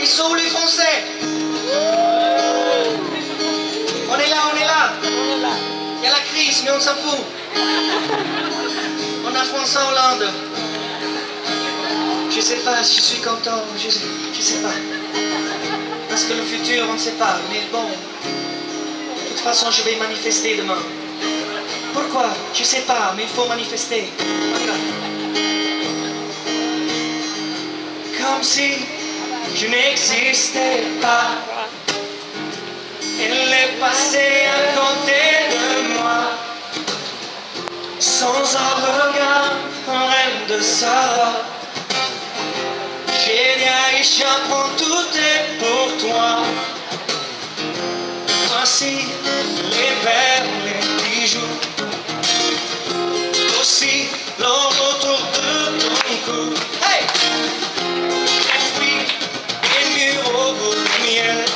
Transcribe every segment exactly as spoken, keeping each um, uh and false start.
Ils sont où les Français? On est là, on est là. Il y a la crise, mais on s'en fout. On a France-Hollande. Je sais pas, je suis content, je sais, je sais pas. Parce que le futur, on ne sait pas. Mais bon, de toute façon, je vais manifester demain. Pourquoi? Je sais pas, mais il faut manifester. Voilà. Comme si je n'existais pas. Elle est passée à côté de moi. Sans un regard, un rêve de Sarah. J'ai dit Aïcha, prends tout est pour toi. Voici les perles, les bijoux. Aussi l'or autour de ton cou. Hey! Les fruits, les murs au goût de miel.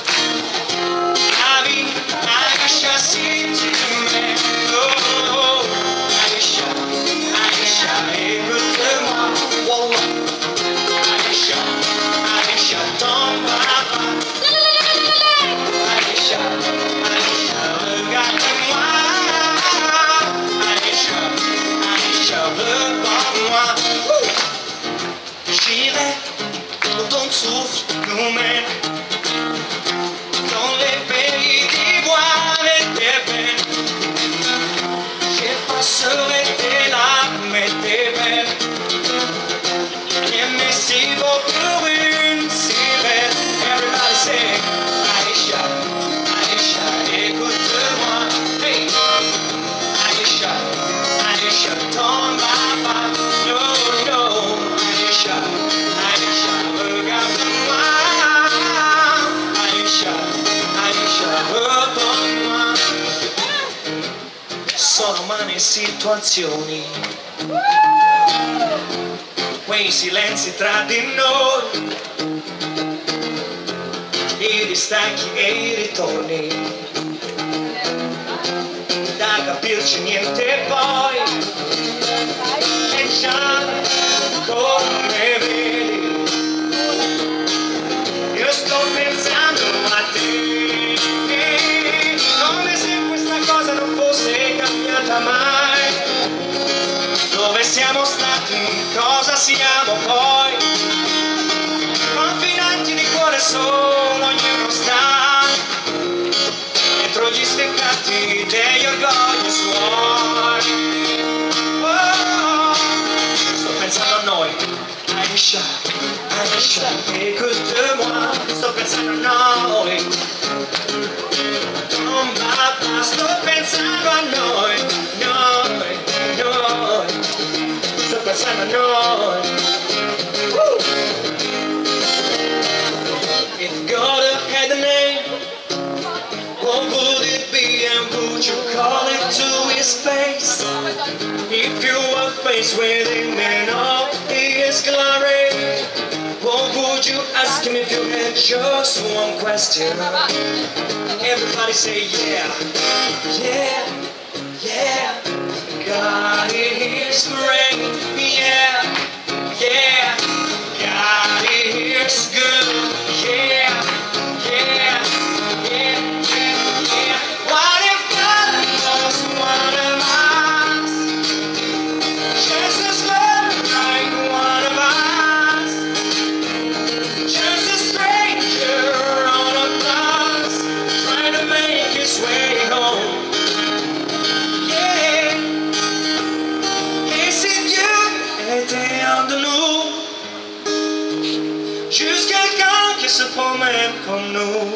La vie, Aïcha, si tu m'aimes. Oh, oh, oh. Aïcha, Aïcha, écoute-moi. Wallah. Aïcha, Aïcha, tombe à bas. Aïcha, Aïcha, regarde-moi. Aïcha, Aïcha, regarde-moi. J'irai où ton souffle nous mène. Dans les pays d'ivoire et d'ébène. J'effacerai tes larmes et tes veines. Mais si beau pour une sirène. Everybody say Aïcha, Aïcha, écoute-moi. Hey. Aïcha, Aïcha, tombe à bas. No, no. Aïcha, Aïcha, regarde-moi. Aïcha, Aïcha, regarde-moi. Sono umane situazioni, quei silenzi tra di noi, i distacchi e i ritorni, da capirci niente poi, e già come vedi, io sto pensando a te, come se questa cosa non fosse cambiata mai. Dove siamo stati, cosa siamo poi? Confinanti di cuore solo, ognuno sta dietro gli steccati degli orgogli suoi. Oh, sto pensando a noi. Aïcha, Aïcha, écoute-moi. Sto pensando a noi. Non va, sto pensando a noi. Noi, noi. Sto pensando a noi. Woo! If God had a name, what would it be and would you call it to his face? If you were faced with him in all his glory, what would you ask him if you had just one question? Everybody say yeah, yeah, yeah. God is great, yeah, yeah. God is good, yeah, yeah, yeah, yeah, yeah. What if God was one of us? Just as loving like one of us. Just a stranger on a bus, trying to make his way home. De nous, juste quelqu'un qui se promène comme nous,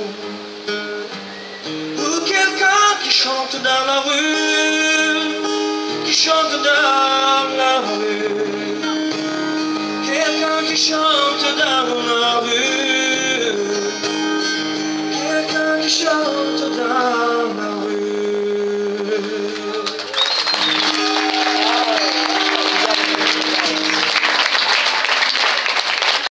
ou quelqu'un qui chante dans la rue, qui chante dans la rue, quelqu'un qui chante dans la rue, quelqu'un qui chante.